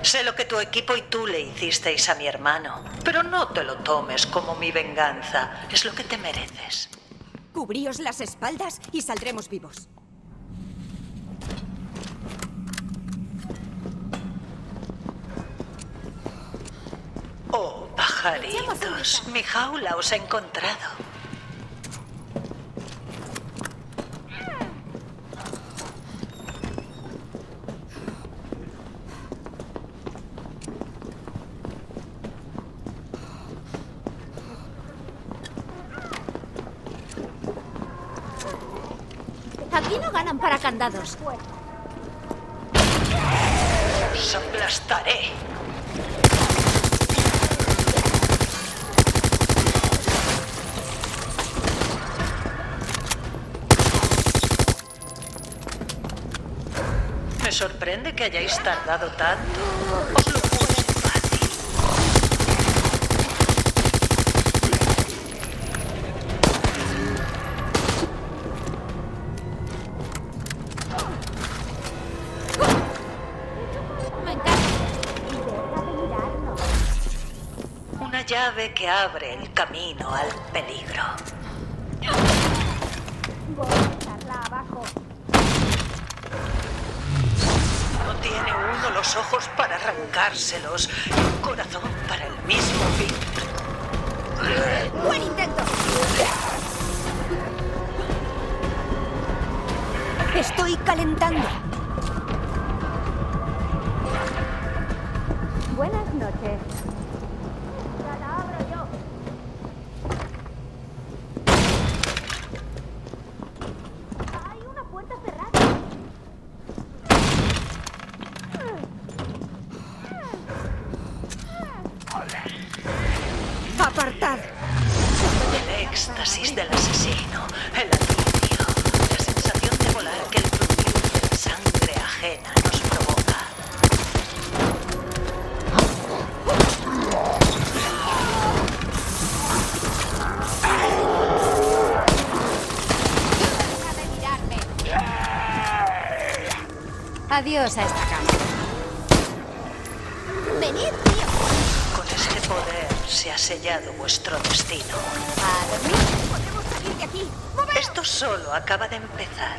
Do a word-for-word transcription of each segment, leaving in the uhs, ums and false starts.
Sé lo que tu equipo y tú le hicisteis a mi hermano, pero no te lo tomes como mi venganza. Es lo que te mereces. Cubríos las espaldas y saldremos vivos. Oh, pajaritos, mi jaula os ha encontrado. Aquí no ganan para candados. Os aplastaré. Me sorprende que hayáis tardado tanto. Os lo puse fácil. Me encanta. Una llave que abre el camino al peligro. Voy a echarla abajo. No tiene uno los ojos para arrancárselos y un corazón para el mismo fin. ¡Buen intento! Estoy calentando. Buenas noches. Ya la abro yo. Hay una puerta cerrada. ¡Apartad! El éxtasis del asesino, el alivio, la sensación de volar que el fluir de la sangre ajena nos provoca. Deja de mirarme. Adiós a esta cama. Venid, tío. Con este poder se ha sellado vuestro destino. A dormir. Podemos salir de aquí. ¡Moveos! Esto solo acaba de empezar.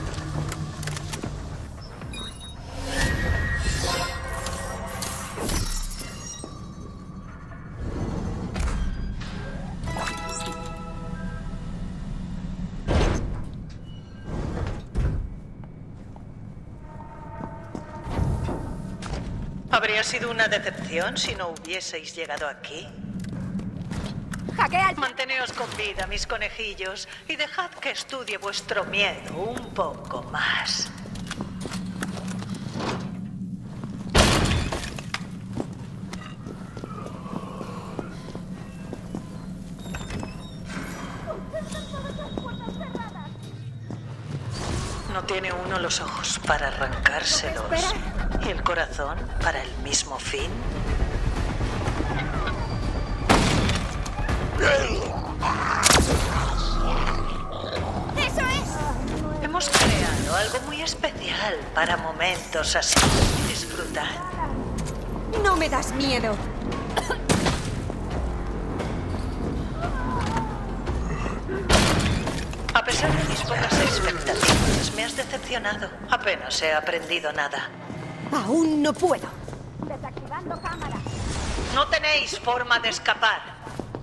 ¿Habría sido una decepción si no hubieseis llegado aquí? ¡Hackea al... Manteneos con vida, mis conejillos, y dejad que estudie vuestro miedo un poco más. No tiene uno los ojos para arrancárselos y el corazón para el mismo fin. ¡Eso es! Hemos creado algo muy especial para momentos así. Disfrutad. No me das miedo. A pesar de mis pocas expectativas, me has decepcionado. Apenas he aprendido nada. Aún no puedo. Desactivando cámara. No tenéis forma de escapar.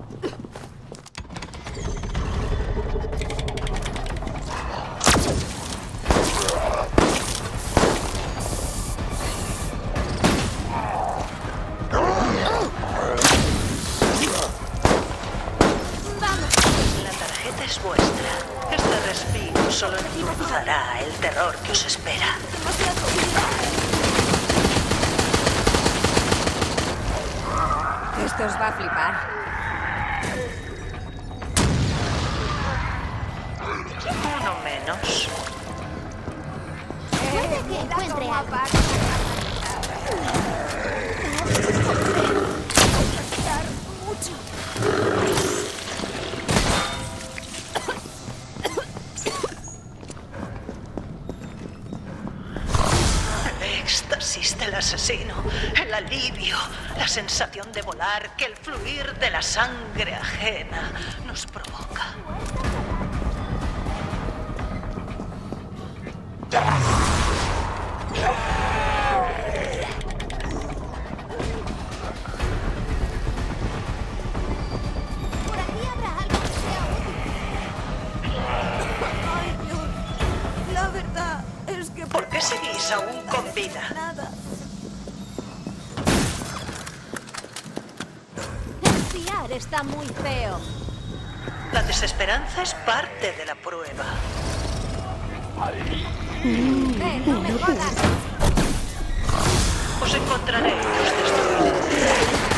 La tarjeta es vuestra. Este respiro solo endulzará el terror que os espera. Esto os va a flipar. Uno menos. Puede que encuentre algo. El éxtasis del asesino, el alivio, la sensación de volar que el fluir de la sangre ajena nos provoca. Por aquí habrá algo que sea útil. Ay, Dios. La verdad es que... ¿Por qué seguís aún con vida? Nada. Espiar está muy feo. La desesperanza es parte de la prueba. Eh, no me jodas. Os encontraré y os destruiré.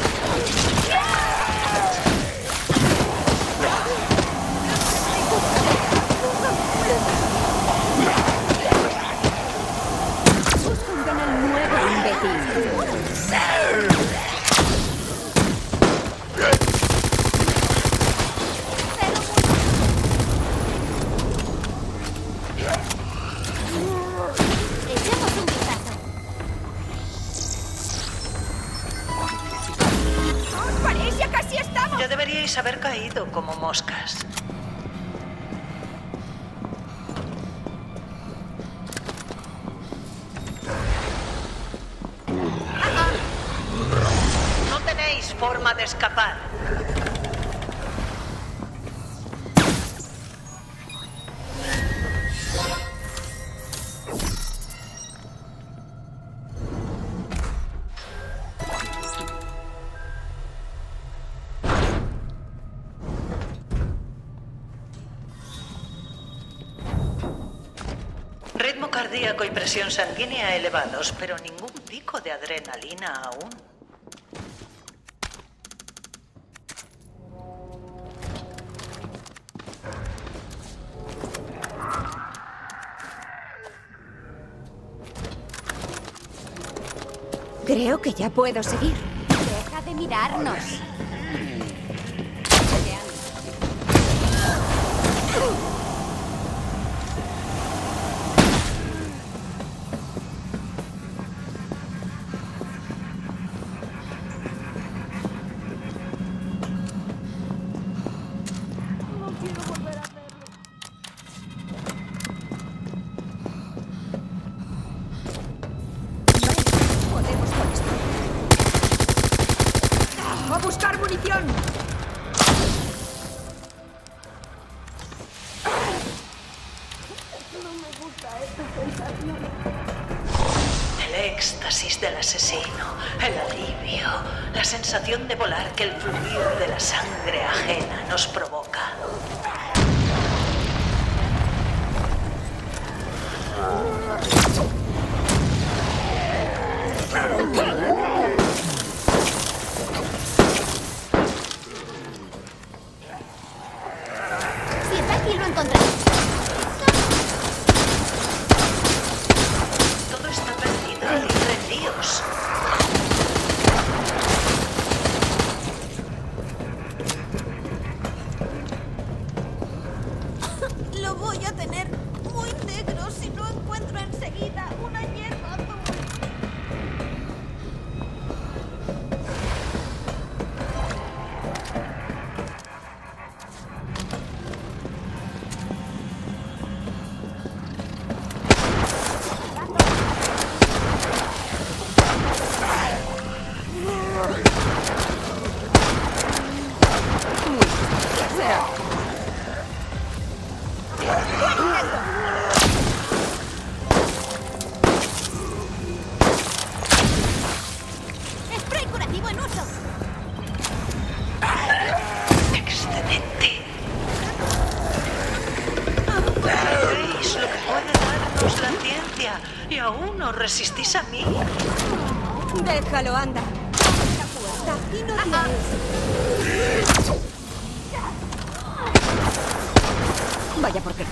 Busca un canal nuevo, imbécil. Echemos un vistazo. ¡Os paréis! ¡Ya casi estamos! Ya deberíais haber caído como moscas. No tenéis forma de escapar. Ritmo cardíaco y presión sanguínea elevados, pero ningún pico de adrenalina aún. Creo que ya puedo seguir. Deja de mirarnos. No quiero volver a verlo. Podemos con esto. ¡A buscar munición! El éxtasis del asesino, el alivio, la sensación de volar que el fluir de la sangre ajena nos provoca. Si está aquí, lo encontraré. Todo está perdido. Rendíos. Lo voy a tener muy negro si no encuentro enseguida una hierba azul. ¡Spray curativo en uso! Excelente. ¿Veis lo que puede darnos la ciencia? Y aún os resistís a mí. Déjalo, anda. Abre la puerta y no tienes. Vaya por qué.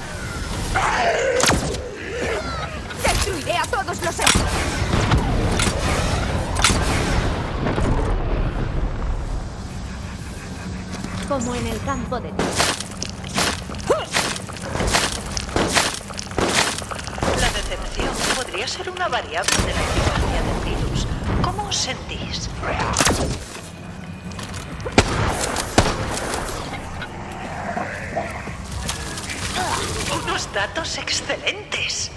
Destruiré a todos los estos. Como en el campo de Dios. La decepción podría ser una variable de la eficacia del virus. os sentís? Unos datos excelentes.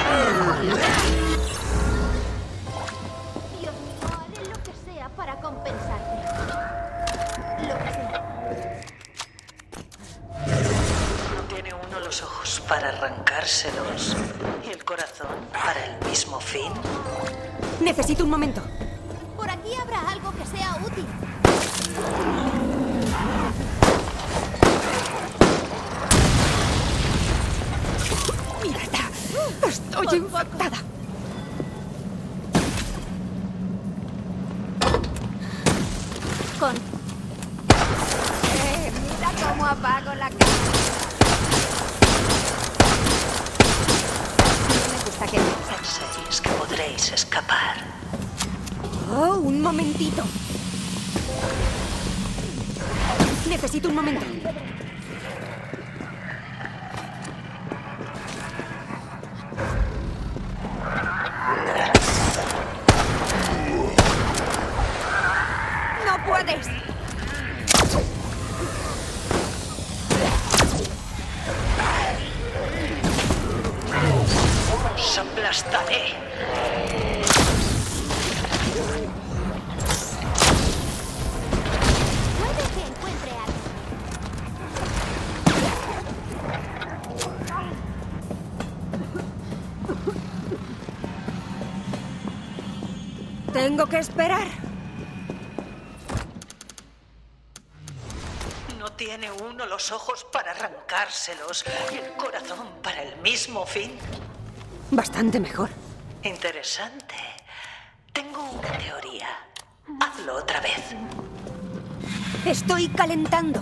Dios mío, haré lo que sea para compensarte. Lo que sea. ¿No tiene uno los ojos para arrancárselos y el corazón para el mismo fin? Necesito un momento. Por aquí habrá algo que sea útil. ¡Mierda! Estoy infectada. Con... Eh, mira cómo apago la cámara. No me gusta que me... Pensáis que podréis escapar. Oh, un momentito. Necesito un momento. ¡No puedes! ¡Os aplastaré! Puede que encuentre algo. Tengo que esperar. ¿No tiene uno los ojos para arrancárselos y el corazón para el mismo fin? Bastante mejor. Interesante. Tengo una teoría. Hazlo otra vez. Estoy calentando.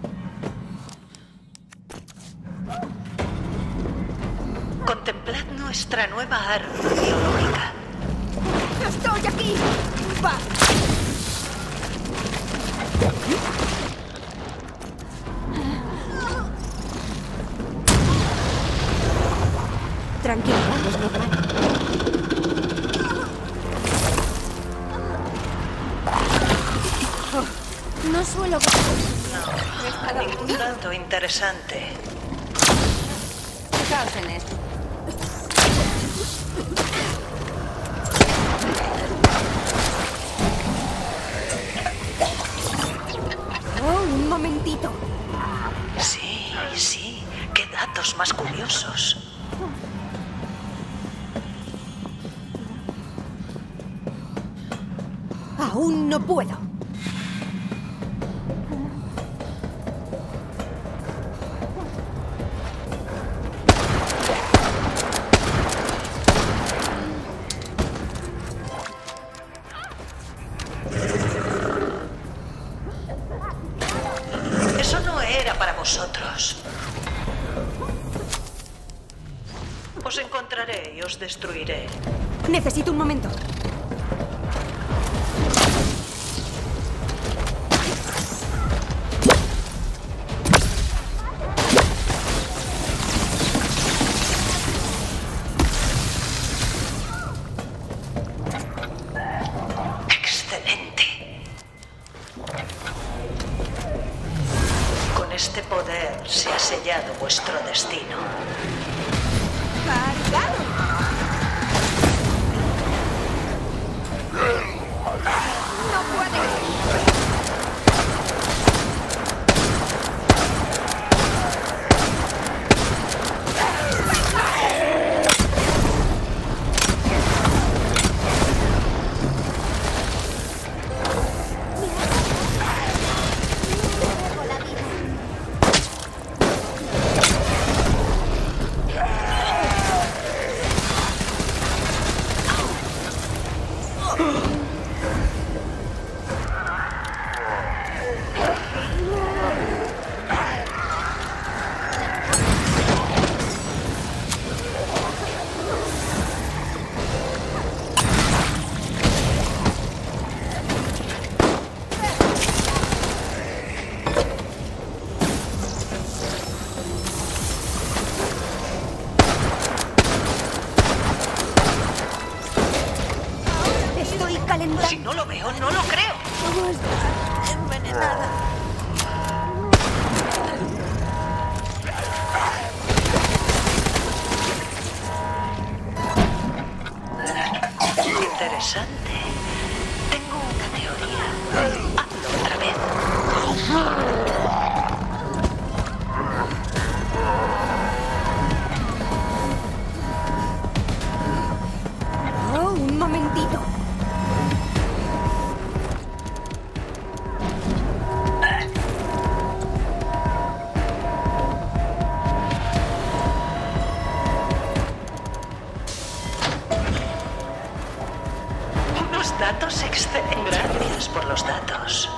Contemplad nuestra nueva arma biológica. ¡Estoy aquí! ¡Va! Tranquilo, es normal. Oh, no suelo... No, ningún dato interesante. Fijaos en esto. Oh, un momentito. Sí, sí. Qué datos más curiosos. Aún no puedo. Eso no era para vosotros. Os encontraré y os destruiré. Necesito un momento. Excelente. Con este poder se ha sellado vuestro destino. ¡Cargado! ¡No puedes! Luego la vida. Datos excelentes. Gracias por los datos.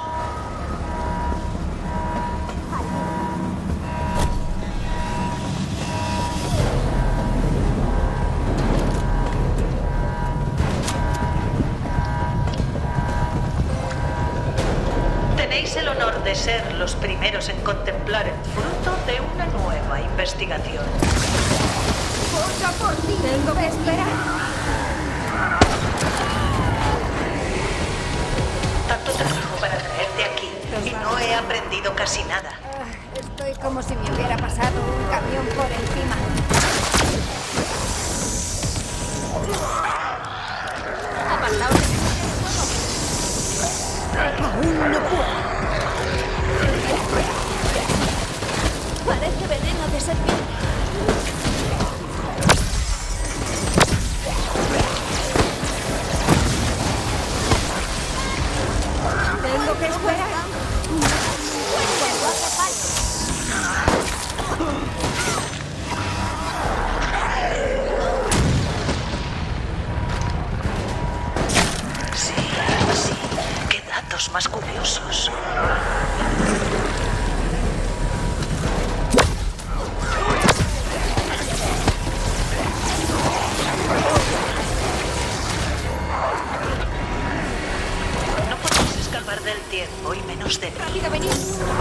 Tenéis el honor de ser los primeros en contemplar el fruto de una nueva investigación. ¡Cosa por ti! Tengo que esperar. Tanto trabajo para traerte aquí y no he aprendido casi nada. Ah, estoy como si me hubiera pasado un camión por encima. Apartaos de mí. Aún no puedo. Parece veneno de serpiente. Tengo que esperar. Sí, sí. Qué datos más curiosos. No podéis escapar del tiempo y menos de mí. ¡Rápido, venid!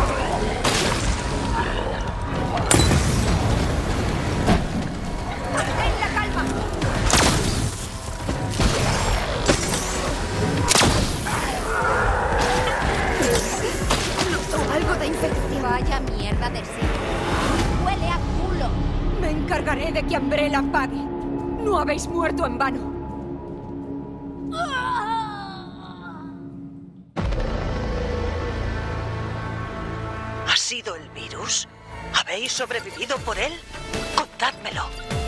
¡Ten la calma! Noto algo de infección. Vaya mierda de sí. Huele a culo. Me encargaré de que Umbrella pague. No habéis muerto en vano. ¿Ha sido el virus? ¿Habéis sobrevivido por él? Contádmelo.